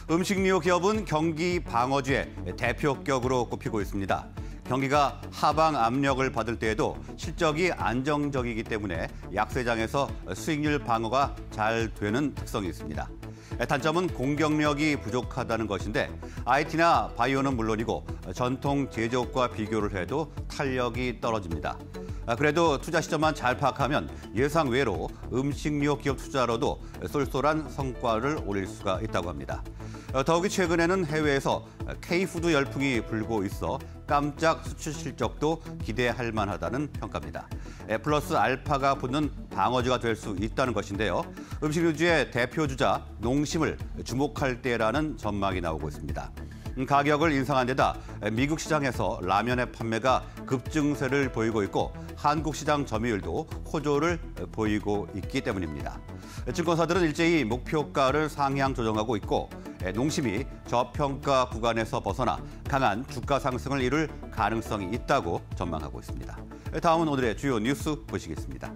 음식료 기업은 경기 방어주의 대표격으로 꼽히고 있습니다. 경기가 하방 압력을 받을 때에도 실적이 안정적이기 때문에 약세장에서 수익률 방어가 잘 되는 특성이 있습니다. 단점은 공격력이 부족하다는 것인데 IT나 바이오는 물론이고 전통 제조업과 비교를 해도 탄력이 떨어집니다. 그래도 투자 시점만 잘 파악하면 예상 외로 음식료 기업 투자로도 쏠쏠한 성과를 올릴 수가 있다고 합니다. 더욱이 최근에는 해외에서 K푸드 열풍이 불고 있어 깜짝 수출 실적도 기대할 만하다는 평가입니다. 플러스 알파가 붙는 방어주가 될 수 있다는 것인데요. 음식료주의 대표주자 농심을 주목할 때라는 전망이 나오고 있습니다. 가격을 인상한 데다 미국 시장에서 라면의 판매가 급증세를 보이고 있고 한국 시장 점유율도 호조를 보이고 있기 때문입니다. 증권사들은 일제히 목표가를 상향 조정하고 있고 농심이 저평가 구간에서 벗어나 강한 주가 상승을 이룰 가능성이 있다고 전망하고 있습니다. 다음은 오늘의 주요 뉴스 보시겠습니다.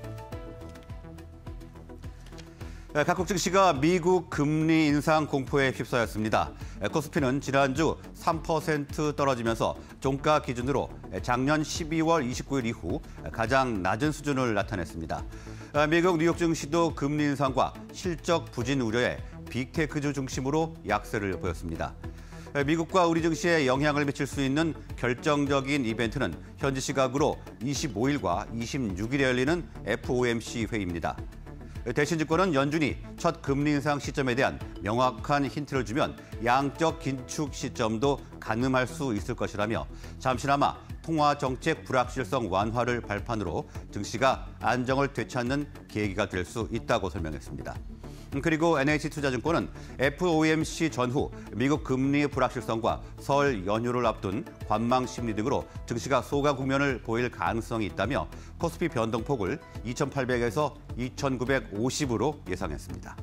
각국 증시가 미국 금리 인상 공포에 휩싸였습니다. 코스피는 지난주 3% 떨어지면서 종가 기준으로 작년 12월 29일 이후 가장 낮은 수준을 나타냈습니다. 미국 뉴욕 증시도 금리 인상과 실적 부진 우려에 빅테크주 중심으로 약세를 보였습니다. 미국과 우리 증시에 영향을 미칠 수 있는 결정적인 이벤트는 현지 시각으로 25일과 26일에 열리는 FOMC 회의입니다. 대신증권은 연준이 첫 금리 인상 시점에 대한 명확한 힌트를 주면 양적 긴축 시점도 가늠할 수 있을 것이라며 잠시나마 통화 정책 불확실성 완화를 발판으로 증시가 안정을 되찾는 계기가 될 수 있다고 설명했습니다. 그리고 NH투자증권은 FOMC 전후 미국 금리 불확실성과 설 연휴를 앞둔 관망 심리 등으로 증시가 소강 국면을 보일 가능성이 있다며 코스피 변동폭을 2,800에서 2,950으로 예상했습니다.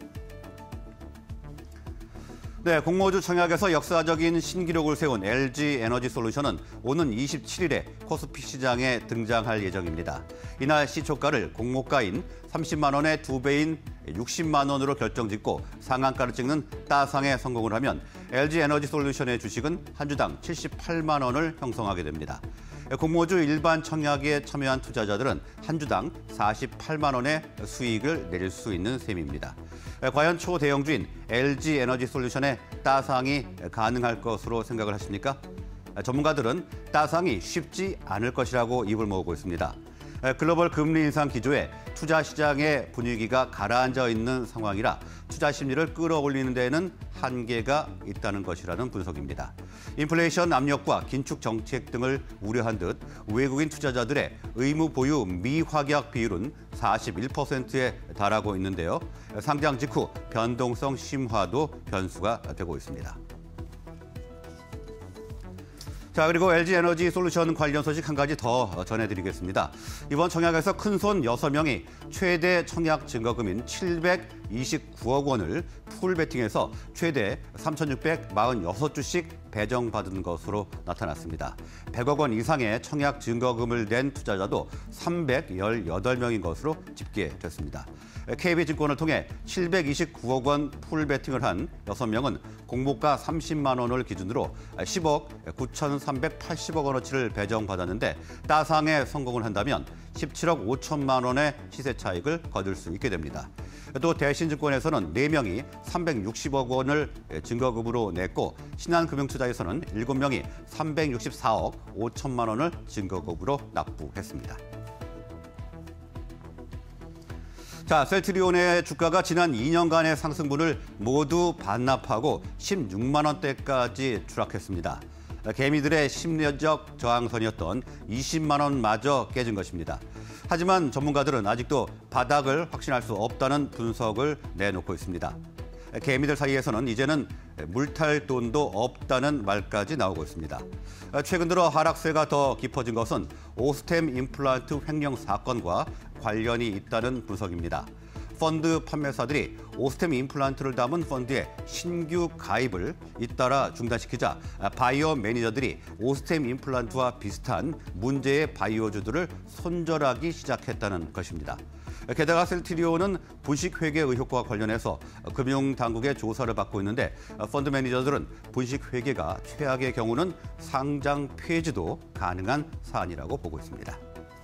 네, 공모주 청약에서 역사적인 신기록을 세운 LG에너지솔루션은 오는 27일에 코스피 시장에 등장할 예정입니다. 이날 시초가를 공모가인 30만 원의 2배인 60만 원으로 결정짓고 상한가를 찍는 따상에 성공을 하면 LG에너지솔루션의 주식은 한 주당 78만 원을 형성하게 됩니다. 공모주 일반 청약에 참여한 투자자들은 한 주당 48만 원의 수익을 내릴 수 있는 셈입니다. 과연 초대형주인 LG에너지솔루션의 따상이 가능할 것으로 생각을 하십니까? 전문가들은 따상이 쉽지 않을 것이라고 입을 모으고 있습니다. 글로벌 금리 인상 기조에 투자 시장의 분위기가 가라앉아 있는 상황이라 투자 심리를 끌어올리는 데에는 한계가 있다는 것이라는 분석입니다. 인플레이션 압력과 긴축 정책 등을 우려한 듯 외국인 투자자들의 의무 보유 미확약 비율은 41%에 달하고 있는데요. 상장 직후 변동성 심화도 변수가 되고 있습니다. 자, 그리고 LG에너지솔루션 관련 소식 한 가지 더 전해드리겠습니다. 이번 청약에서 큰손 6명이 최대 청약 증거금인 729억 원을 풀베팅해서 최대 3,646주씩 배정받은 것으로 나타났습니다. 100억 원 이상의 청약 증거금을 낸 투자자도 318명인 것으로 집계됐습니다. KB증권을 통해 729억 원 풀베팅을 한 6명은 공모가 30만 원을 기준으로 10억 9,380억 원어치를 배정받았는데 따상에 성공을 한다면 17억 5천만 원의 시세 차익을 거둘 수 있게 됩니다. 또 대신증권에서는 4명이 360억 원을 증거금으로 냈고 신한금융투자에서는 7명이 364억 5천만 원을 증거금으로 납부했습니다. 자, 셀트리온의 주가가 지난 2년간의 상승분을 모두 반납하고 16만 원대까지 추락했습니다. 개미들의 심리적 저항선이었던 20만 원마저 깨진 것입니다. 하지만 전문가들은 아직도 바닥을 확신할 수 없다는 분석을 내놓고 있습니다. 개미들 사이에서는 이제는 물탈 돈도 없다는 말까지 나오고 있습니다. 최근 들어 하락세가 더 깊어진 것은 오스템 임플란트 횡령 사건과 관련이 있다는 분석입니다. 펀드 판매사들이 오스템 임플란트를 담은 펀드의 신규 가입을 잇따라 중단시키자 바이오 매니저들이 오스템 임플란트와 비슷한 문제의 바이오주들을 손절하기 시작했다는 것입니다. 게다가 셀트리온은 분식회계 의혹과 관련해서 금융당국의 조사를 받고 있는데 펀드 매니저들은 분식회계가 최악의 경우는 상장 폐지도 가능한 사안이라고 보고 있습니다.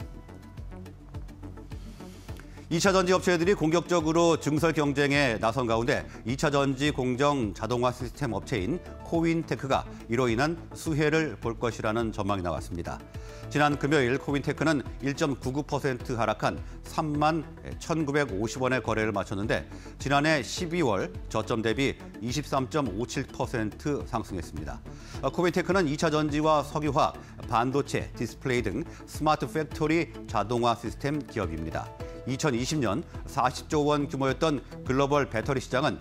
2차 전지 업체들이 공격적으로 증설 경쟁에 나선 가운데 2차 전지 공정 자동화 시스템 업체인 코윈테크가 이로 인한 수혜를 볼 것이라는 전망이 나왔습니다. 지난 금요일 코윈테크는 1.99% 하락한 3만 1,950원의 거래를 마쳤는데 지난해 12월 저점 대비 23.57% 상승했습니다. 코윈테크는 2차 전지와 석유화학, 반도체, 디스플레이 등 스마트 팩토리 자동화 시스템 기업입니다. 2020년 40조 원 규모였던 글로벌 배터리 시장은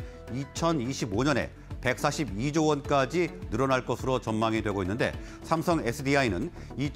2025년에 142조 원까지 늘어날 것으로 전망이 되고 있는데 삼성 SDI는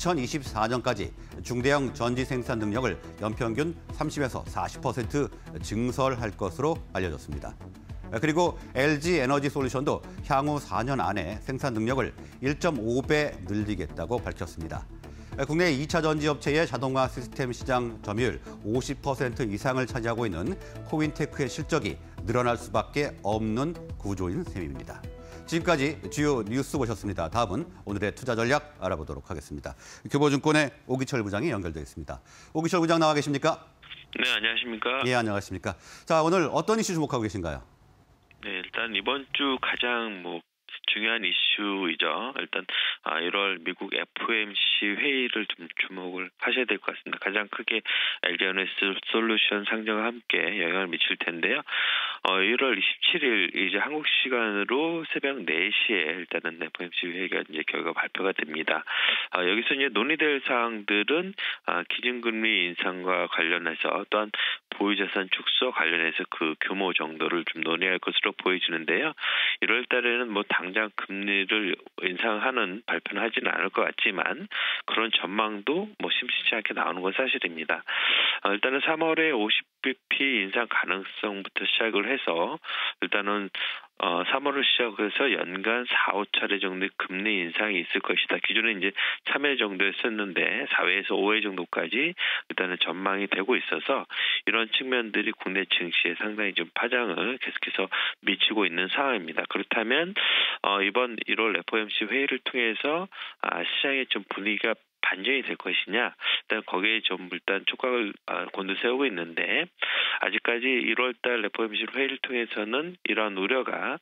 2024년까지 중대형 전지 생산 능력을 연평균 30에서 40% 증설할 것으로 알려졌습니다. 그리고 LG 에너지 솔루션도 향후 4년 안에 생산 능력을 1.5배 늘리겠다고 밝혔습니다. 국내 2차 전지 업체의 자동화 시스템 시장 점유율 50% 이상을 차지하고 있는 코윈테크의 실적이 늘어날 수밖에 없는 구조인 셈입니다. 지금까지 주요 뉴스 보셨습니다. 다음은 오늘의 투자 전략 알아보도록 하겠습니다. 교보증권의 오기철 부장이 연결되어 있습니다. 오기철 부장 나와 계십니까? 네, 안녕하십니까? 예, 안녕하십니까? 자, 오늘 어떤 이슈 주목하고 계신가요? 네, 일단 이번 주 가장 중요한 이슈이죠. 일단 1월 미국 FOMC 회의를 좀 주목을 하셔야 될 것 같습니다. 가장 크게 LG 에너지 솔루션 상장과 함께 영향을 미칠 텐데요. 1월 27일 이제 한국 시간으로 새벽 4시에 일단은 FOMC 회의가 이제 결과 발표가 됩니다. 여기서 이제 논의될 사항들은 기준금리 인상과 관련해서 또한 보유자산 축소 관련해서 그 규모 정도를 좀 논의할 것으로 보여지는데요. 1월 달에는 당장 금리를 인상하는 발표는 하지는 않을 것 같지만 그런 전망도 심심치 않게 나오는 건 사실입니다. 일단은 3월에 50bp 인상 가능성부터 시작을 해서 일단은 3월을 시작해서 연간 4, 5차례 정도의 금리 인상이 있을 것이다. 기존에 이제 3회 정도였었는데 4회에서 5회 정도까지 일단은 전망이 되고 있어서 이런 측면들이 국내 증시에 상당히 좀 파장을 계속해서 미치고 있는 상황입니다. 그렇다면 이번 1월 FOMC 회의를 통해서 시장의 좀 분위기가 반전이 될 것이냐, 일단 거기에 좀 일단 촉각을 곤두세우고 있는데 아직까지 1월달 FOMC 회의를 통해서는 이러한 우려가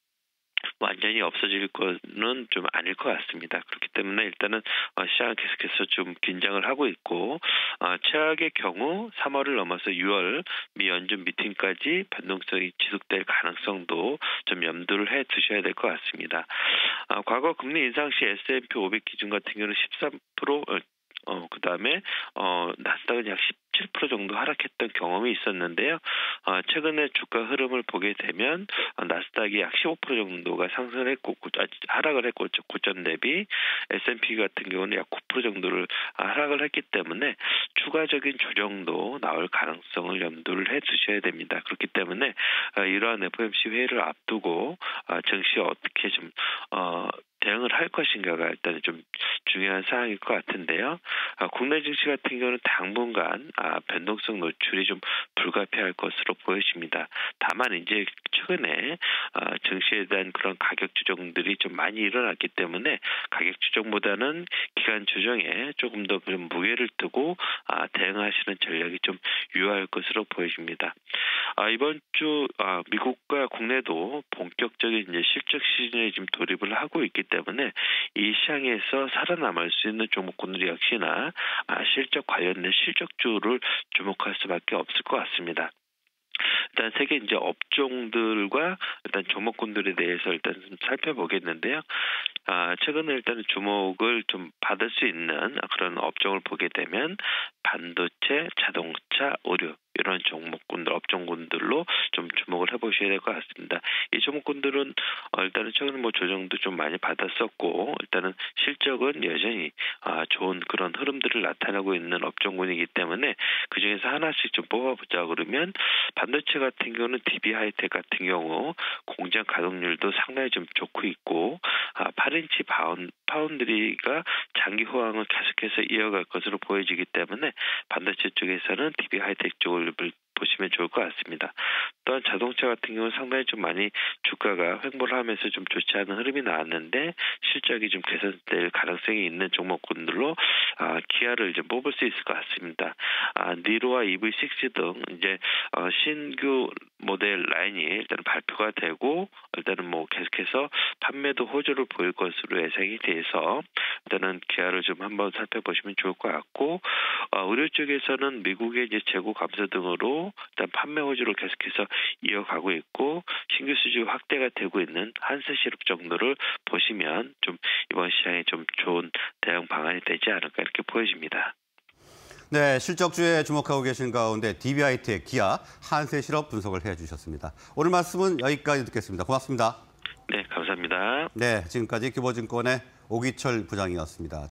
완전히 없어질 거는 좀 아닐 것 같습니다. 그렇기 때문에 일단은 시장은 계속해서 좀 긴장을 하고 있고 최악의 경우 3월을 넘어서 6월 미 연준 미팅까지 변동성이 지속될 가능성도 좀 염두를 해 두셔야 될 것 같습니다. 과거 금리 인상 시 S&P 500 기준 같은 경우는 13%, 그다음에 나스닥은 약 17% 정도 하락했던 경험이 있었는데요. 최근에 주가 흐름을 보게 되면 나스닥이 약 15% 정도가 상승을 했고 하락을 했고 고점 대비 S&P 같은 경우는 약 9% 정도를 하락을 했기 때문에 추가적인 조정도 나올 가능성을 염두를 해 두셔야 됩니다. 그렇기 때문에 이러한 FOMC 회의를 앞두고 증시에 어떻게 좀 대응을 할 것인가가 일단 좀 중요한 사항일 것 같은데요. 국내 증시 같은 경우는 당분간 변동성 노출이 좀 불가피할 것으로 보여집니다. 다만 이제 최근에 증시에 대한 그런 가격 조정들이 좀 많이 일어났기 때문에 가격 조정보다는 기간 조정에 조금 더 그런 무게를 두고 대응하시는 전략이 좀 유효할 것으로 보여집니다. 이번 주 미국과 국내도 본격적인 이제 실적 시즌에 지금 돌입을 하고 있기 때문에 이 시장에서 살아남을 수 있는 종목군들 역시나 실적 관련된 실적주를 주목할 수밖에 없을 것 같습니다. 일단 세계 이제 업종들과 일단 종목군들에 대해서 일단 좀 살펴보겠는데요. 최근에 일단 주목을 좀 받을 수 있는 그런 업종을 보게 되면 반도체, 자동차, 의류 이런 종목군들, 업종군들로 좀 주목을 해보셔야 될 것 같습니다. 이 종목군들은 일단은 최근에 조정도 좀 많이 받았었고 일단은 실적은 여전히 좋은 그런 흐름들을 나타내고 있는 업종군이기 때문에 그 중에서 하나씩 좀 뽑아보자 그러면 반도체 같은 경우는 DB 하이텍 같은 경우 공장 가동률도 상당히 좀 좋고 있고 8인치 파운드리가 장기 호황을 계속해서 이어갈 것으로 보여지기 때문에 반도체 쪽에서는 DB 하이텍 쪽을 보시면 좋을 것 같습니다. 또한 자동차 같은 경우는 상당히 좀 많이 주가가 횡보를 하면서 좀 좋지 않은 흐름이 나왔는데 실적이 좀 개선될 가능성이 있는 종목군들로 기아를 이제 뽑을 수 있을 것 같습니다. 니로와 EV6 등 이제 신규 모델 라인이 일단 발표가 되고 일단은 뭐 계속해서 판매도 호조를 보일 것으로 예상이 돼서 일단은 기아를 좀 한번 살펴보시면 좋을 것 같고 의료 쪽에서는 미국의 이제 재고 감소 등으로 일단 판매 호조를 계속해서 이어가고 있고 신규 수주 확대가 되고 있는 한스시럽 정도를 보시면 좀 이번 시장에 좀 좋은 대응 방안이 되지 않을까 이렇게 보여집니다. 네, 실적주에 주목하고 계신 가운데 DB하이텍, 기아, 한세실업 분석을 해주셨습니다. 오늘 말씀은 여기까지 듣겠습니다. 고맙습니다. 네, 감사합니다. 네, 지금까지 규보증권의 오기철 부장이었습니다.